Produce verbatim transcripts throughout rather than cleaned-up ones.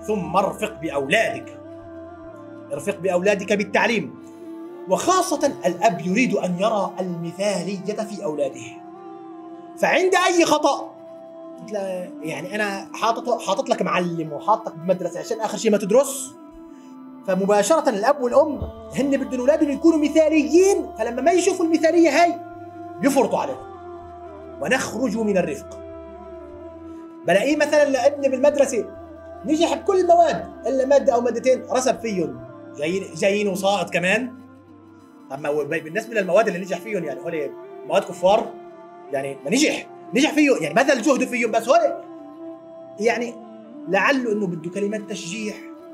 ثم ارفق بأولادك، ارفق بأولادك بالتعليم، وخاصة الأب يريد أن يرى المثالية في أولاده. فعند أي خطأ يعني أنا حاطط حاطط لك معلم وحاطك بمدرسة عشان آخر شيء ما تدرس، فمباشرة الأب والأم هن بدهم أولادهم يكونوا مثاليين، فلما ما يشوفوا المثالية هاي يفرطوا عليهم. ونخرج من الرفق. بلاقيه مثلا لابني بالمدرسة نجح بكل المواد إلا مادة أو مادتين رسب فيهم، جايين جايين وساقط كمان. أما بالنسبة للمواد اللي نجح فيهم يعني هول مواد كفار، يعني ما نجح نجح فيه يعني بذل جهده فيهم، بس هول يعني لعله إنه بده كلمات تشجيع،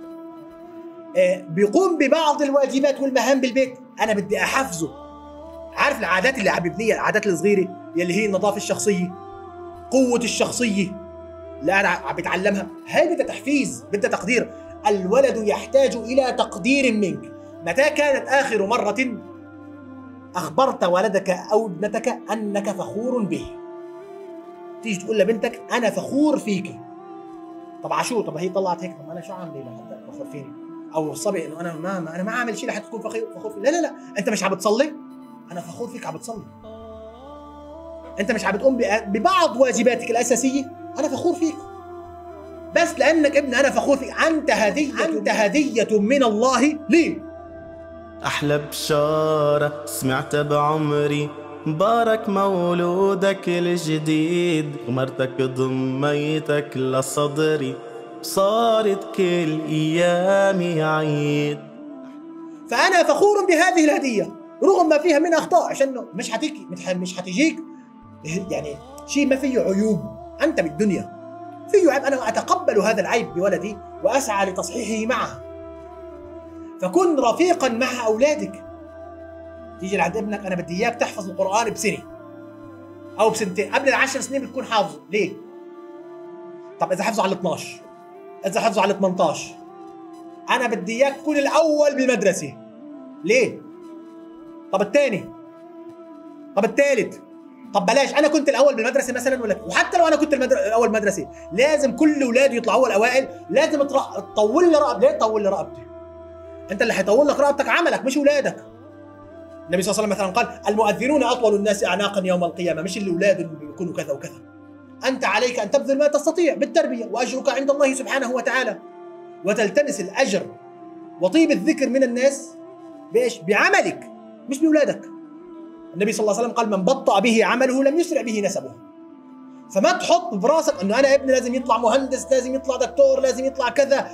بيقوم ببعض الواجبات والمهام بالبيت أنا بدي أحفزه. عارف العادات اللي عم ببنيها، العادات الصغيرة يلي هي النظافة الشخصية، قوة الشخصية اللي أنا عم بتعلمها، هاي بدها تحفيز، بدها تقدير. الولد يحتاج إلى تقدير منك. متى كانت آخر مرة أخبرت ولدك أو ابنتك أنك فخور به؟ تيجي تقول لبنتك أنا فخور فيك. طب عشو؟ طب هي طلعت هيك، طب أنا شو عامل لحتى فخور فيني؟ أو الصبي إنه أنا ما, ما أنا ما عامل شيء لحتى تكون فخور فخور فيني. لا لا لا، أنت مش عم بتصلي؟ أنا فخور فيك عم بتصلي. أنت مش عم بتقوم ببعض واجباتك الأساسية؟ أنا فخور فيك. بس لأنك ابن أنا فخور فيك، أنت هدية، أنت هدية من الله لي. أحلى بشارة سمعت بعمري، مبارك مولودك الجديد، ومرتك ضميتك لصدري، صارت كل أيامي عيد. فأنا فخور بهذه الهدية رغم ما فيها من أخطاء، عشان مش حتيجي مش حتجيك يعني شيء ما فيه عيوب. أنت بالدنيا فيه عيب، أنا أتقبل هذا العيب بولدي وأسعى لتصحيحه معه. فكن رفيقا مع أولادك. تيجي لعند ابنك أنا بدي إياك تحفظ القرآن بسنة أو بسنتين، قبل العشر سنين بتكون حافظه. ليه؟ طب إذا حفظه على الاثناشر، إذا حفظه على الثمنتاشر، أنا بدي إياك تكون الأول بالمدرسة. ليه؟ طب الثاني، طب الثالث، طب بلاش أنا كنت الأول بالمدرسة مثلا، ولا وحتى لو أنا كنت الأول بالمدرسة لازم كل أولاد يطلعوا الأوائل، لازم تطول لي رقبتي. ليه تطول لي رقبتي؟ أنت اللي حيطول لك رقبتك عملك مش أولادك. النبي صلى الله عليه وسلم مثلا قال المؤذنون أطول الناس أعناقا يوم القيامة، مش الأولاد اللي بيكونوا كذا وكذا. أنت عليك أن تبذل ما تستطيع بالتربية، وأجرك عند الله سبحانه وتعالى، وتلتمس الأجر وطيب الذكر من الناس بإيش؟ بعملك مش بأولادك. النبي صلى الله عليه وسلم قال من بطأ به عمله لم يسرع به نسبه. فما تحط براسك أنه أنا ابني لازم يطلع مهندس، لازم يطلع دكتور، لازم يطلع كذا،